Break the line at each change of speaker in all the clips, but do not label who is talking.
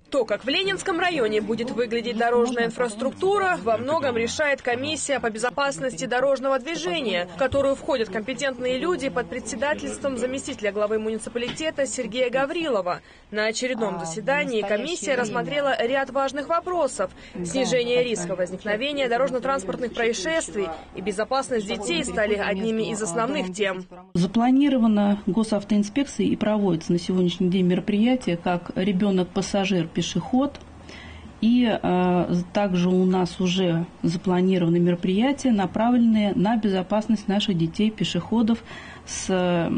То, как в Ленинском районе будет выглядеть дорожная инфраструктура, во многом решает комиссия по безопасности дорожного движения, в которую входят компетентные люди под председательством заместителя главы муниципалитета Сергея Гаврилова. На очередном заседании комиссия рассмотрела ряд важных вопросов. Снижение риска возникновения дорожно-транспортных происшествий и безопасность детей стали одними из основных тем.
Запланировано госавтоинспекцией и проводится на сегодняшний день мероприятие как «Ребенок-пассажир, пешеход». И также у нас уже запланированы мероприятия, направленные на безопасность наших детей-пешеходов с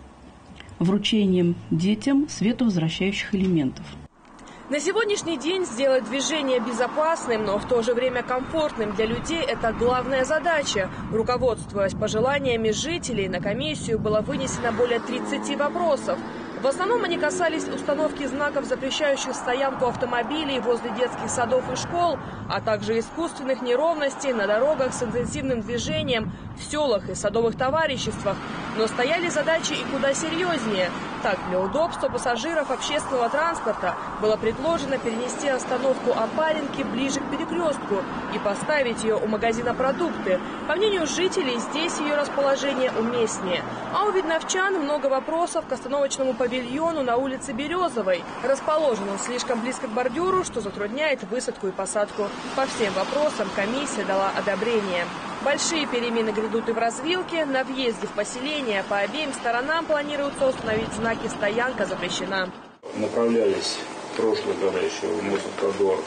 вручением детям световозвращающих элементов.
На сегодняшний день сделать движение безопасным, но в то же время комфортным для людей – это главная задача. Руководствуясь пожеланиями жителей, на комиссию было вынесено более 30 вопросов. В основном они касались установки знаков, запрещающих стоянку автомобилей возле детских садов и школ, а также искусственных неровностей на дорогах с интенсивным движением в селах и садовых товариществах. Но стояли задачи и куда серьезнее. Так, для удобства пассажиров общественного транспорта было предложено перенести остановку Опаренки ближе к перекрестку и поставить ее у магазина «Продукты». По мнению жителей, здесь ее расположение уместнее. А у видновчан много вопросов к остановочному павильону на улице Березовой. Расположен он слишком близко к бордюру, что затрудняет высадку и посадку. По всем вопросам комиссия дала одобрение. Большие перемены грядут и в развилке. На въезде в поселение по обеим сторонам планируется установить знаки «Стоянка запрещена».
Направлялись в прошлый, когда еще в Мосавтодор,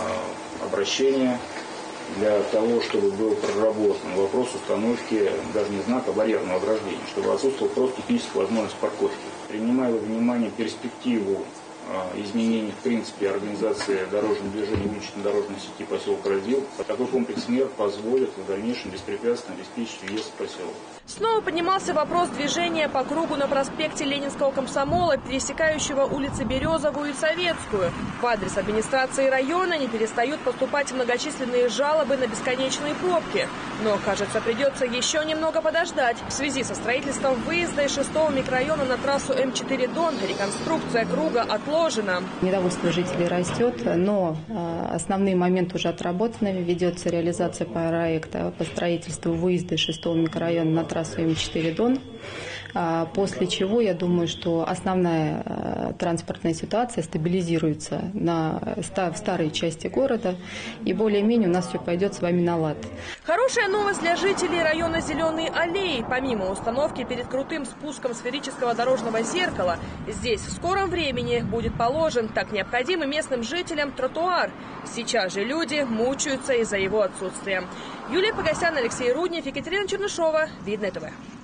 обращения для того, чтобы был проработан вопрос установки даже не знака, а барьерного ограждения, чтобы отсутствовала просто техническая возможность парковки. Принимая во внимание перспективу изменений в принципе организации дорожного движения в дорожной сети поселка Радил, такой комплекс мер позволит в дальнейшем беспрепятственно обеспечить въезд в поселок.
Снова поднимался вопрос движения по кругу на проспекте Ленинского комсомола, пересекающего улицы Березовую и Советскую. В адрес администрации района не перестают поступать многочисленные жалобы на бесконечные пробки. Но, кажется, придется еще немного подождать. В связи со строительством выезда из 6-го микрорайона на трассу М4 Дон реконструкция круга отложена.
Недовольство жителей растет, но основные моменты уже отработаны. Ведется реализация проекта по строительству выезда из 6-го микрорайона на трассу М4 Дон. После чего, я думаю, что основная транспортная ситуация стабилизируется в старой части города, и более-менее у нас все пойдет с вами на лад.
Хорошая новость для жителей района Зеленые аллеи. Помимо установки перед крутым спуском сферического дорожного зеркала, здесь в скором времени будет положен так необходимый местным жителям тротуар. Сейчас же люди мучаются из-за его отсутствия. Юлия Погосян, Алексей Руднев, Екатерина Чернышова. Видное ТВ.